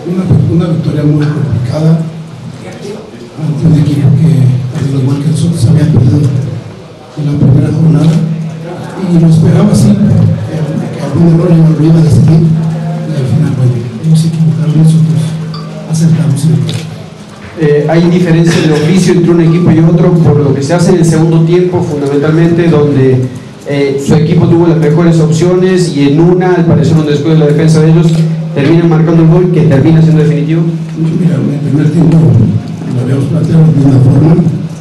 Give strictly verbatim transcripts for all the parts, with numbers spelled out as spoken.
Una, una victoria muy complicada ante un equipo que, al igual que nosotros, había perdido en la primera jornada y lo esperaba así, que, que algún error lo iba a decidir, y al final, bueno, ellos se equivocaron, nosotros acertamos en el juego. Eh, hay diferencia de oficio entre un equipo y otro por lo que se hace en el segundo tiempo, fundamentalmente, donde eh, su equipo tuvo las mejores opciones y en una, al parecer un descuido de la defensa de ellos, terminan marcando el gol que termina siendo definitivo. Mira, en el primer tiempo lo habíamos planteado de una forma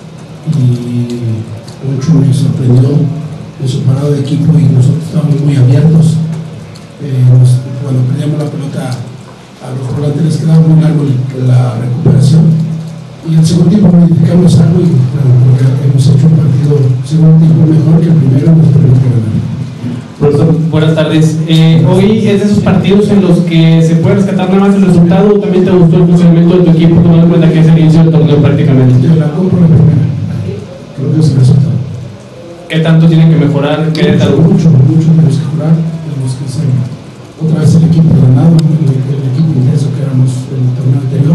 y mucho me sorprendió en su parado de equipo y nosotros estábamos muy abiertos. Eh, nos, cuando perdíamos la pelota a los volantes les quedaba muy largo la recuperación. Y en el segundo tiempo modificamos algo y bueno, hemos hecho un partido segundo tiempo mejor que el primero y nos permite ganar. Profesor, buenas tardes. Eh, hoy es de esos partidos en los que se puede rescatar nada más el resultado o también te gustó el funcionamiento de tu equipo, tomando en cuenta que es el inicio del torneo prácticamente. Yo la compro la primera, creo que es el resultado. ¿Qué tanto tiene que mejorar Querétaro? Mucho, mucho tenemos que jugar, tenemos que ser otra vez el equipo ganado, el, el equipo intenso que éramos en el torneo anterior.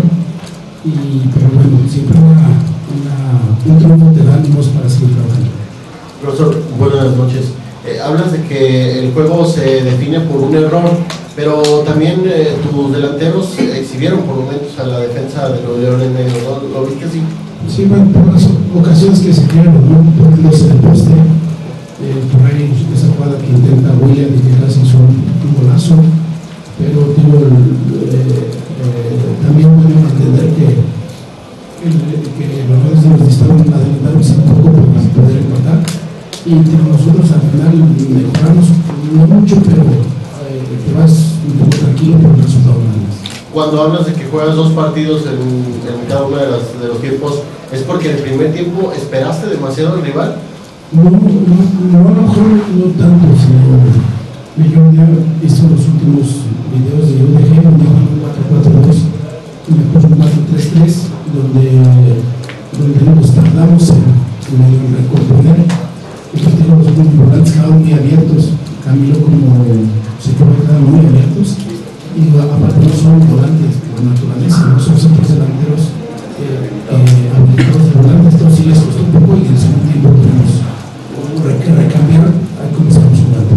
Y, pero bueno, siempre una, una, un triunfo te da ánimos para seguir trabajando. Profesor, buenas noches. Eh, hablas de que el juego se define por un error, pero también eh, tus delanteros exhibieron por momentos a la defensa de los Leones Negros, ¿no? ¿Lo viste así? Sí, bueno, por las ocasiones que se crean, ¿no? Poniéndose en el poste, eh, por ahí esa jugada que intenta William y que casi hizo un, un golazo, pero digo, eh, eh, también podemos entender que, que, que los jugadores necesitaban adelantarnos un poco para poder empatar. Y nosotros al final mejoramos no mucho, pero eh, te vas un poco tranquilo por el resultado nada más. Cuando hablas de que juegas dos partidos en, en cada uno de, las, de los tiempos, ¿es porque en el primer tiempo esperaste demasiado al rival? No, no, no, a lo mejor no tanto, sino yo ya he visto los últimos videos de U D G, donde juegan un cuatro cuatro dos y me puso un cuatro tres tres, donde, donde nos tardamos en, en recomponer. Entonces tenemos unos volantes quedaron muy abiertos, Camilo como se quedaron muy abiertos y aparte no son volantes por naturaleza, no son centros delanteros eh, eh, habilitados de volantes, entonces sí les costó un poco y en el segundo tiempo tuvimos que recambiar, ahí comenzamos jugando.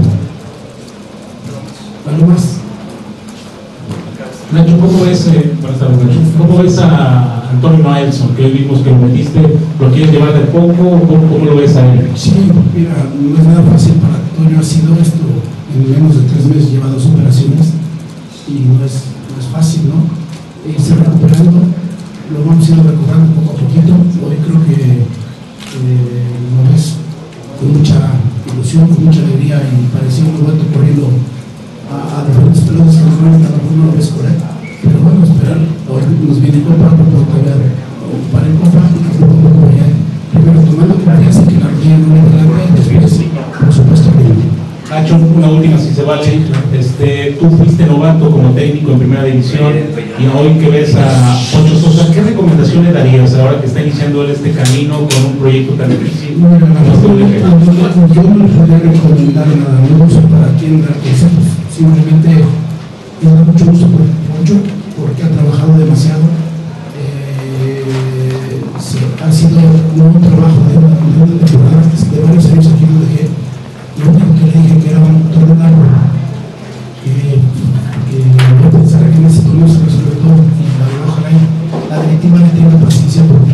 ¿Algo más? Nacho, ¿cómo ves, eh, buenas tardes, Nacho, ¿cómo ves a Antonio Noelson, que hoy vimos que lo metiste, lo quieres llevar de poco, ¿cómo, cómo lo ves a él? Sí, mira, no es nada fácil para Antonio, ha sido esto, en menos de tres meses lleva dos operaciones y no es, no es fácil, ¿no? Irse recuperando, lo vamos a ir recuperando poco a poquito, hoy creo que eh, lo ves con mucha ilusión, con mucha alegría y parecía un momento corriendo a, a diferentes pelotas que normalmente a lo mejor no lo ves correr, pero bueno, esperar, hoy nos viene Copa, no puedo todavía ocupar en Copa y tampoco puedo ya primero tomando confianza que la rodilla no me grande, después por supuesto que Nacho, una última si se vale, este, tú fuiste novato como técnico en primera división y hoy que ves a Poncho Sosa, ¿qué recomendación le darías ahora que está iniciando él este camino con un proyecto tan difícil? Mira, la verdad, yo no le podría recomendar nada, no sé para quién dar consejos, simplemente me da mucho gusto por Poncho, porque ha trabajado demasiado, eh, se, ha sido un trabajo de una, de una temporada, de varios años aquí en U D G. Lo único que le dije que era un torneo largo, que, que yo pensara que en ese torneo se resolvió todo y la, ojalá la directiva le tenga paciencia porque